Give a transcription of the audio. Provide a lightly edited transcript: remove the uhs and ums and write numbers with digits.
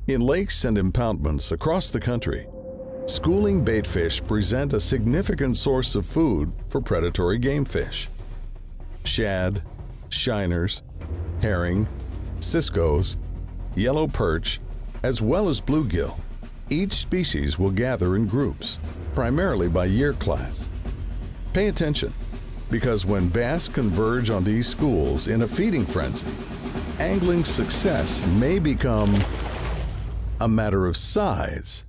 In lakes and impoundments across the country, schooling baitfish present a significant source of food for predatory game fish. Shad, shiners, herring, ciscos, yellow perch, as well as bluegill. Each species will gather in groups, primarily by year class. Pay attention, because when bass converge on these schools in a feeding frenzy, angling success may become a matter of size